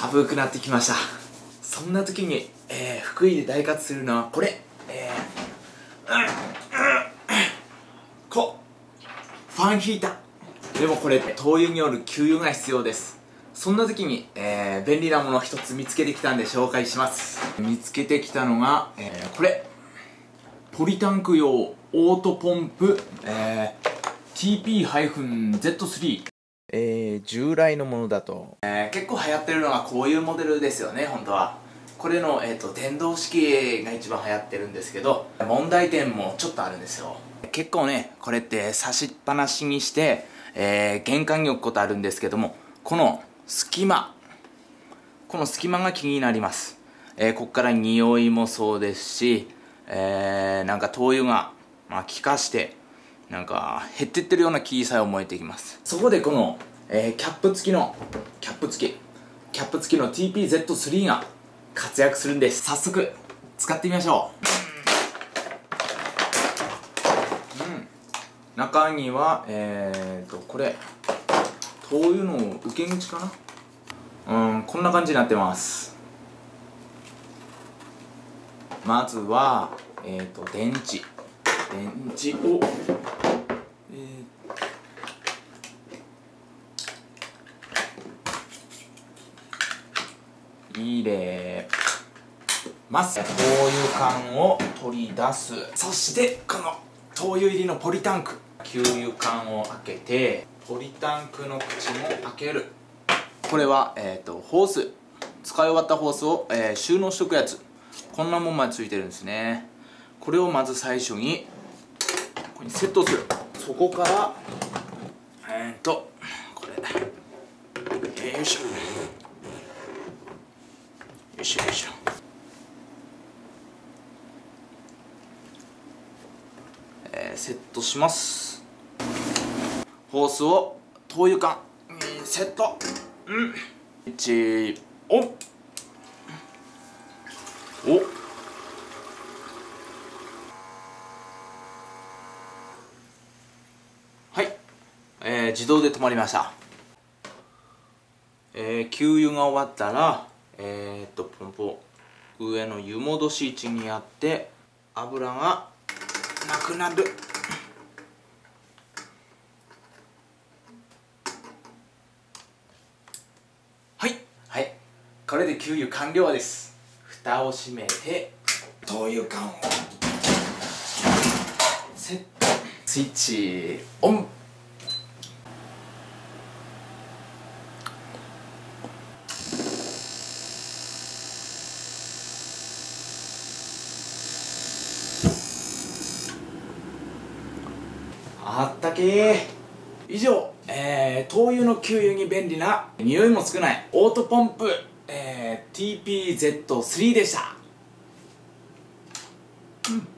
寒くなってきました。そんな時に、福井で大活するのはこれ、ファンヒーター。でもこれ灯油による給油が必要です。そんな時に、便利なものを一つ見つけてきたんで紹介します。見つけてきたのが、これポリタンク用オートポンプ、TP-Z3。従来のものだと、結構流行ってるのがこういうモデルですよね、本当は。これの、電動式が一番流行ってるんですけど、問題点もちょっとあるんですよ。結構ね、これって差しっぱなしにして、玄関に置くことあるんですけども、この隙間が気になります。こっから匂いもそうですし、なんか灯油が、気化してなんか減ってってるような気さえ思えてきます。そこでこの、キャップ付きの TP-Z3 が活躍するんです。早速使ってみましょう。中にはこれ灯油の受け口かな、こんな感じになってます。まずは電池を入れます。灯油缶を取り出す。そしてこの灯油入りのポリタンク、給油管を開けてポリタンクの口も開ける。これはホース、使い終わったホースを、収納しとくやつ。こんなもんまでついてるんですね。これをまず最初にここにセットする。そこからこれよいしょよいしょよいしょ。セットします。ホースを灯油管にセット。1オン。はい、自動で止まりました。給油が終わったらポンプ上の湯戻し位置にあって油がなくなる。はい、これで給油完了です。蓋を閉めて灯油管をセット。スイッチオン。あったけー。以上、灯油の給油に便利な匂いも少ないオートポンプ、TP-Z3 でした。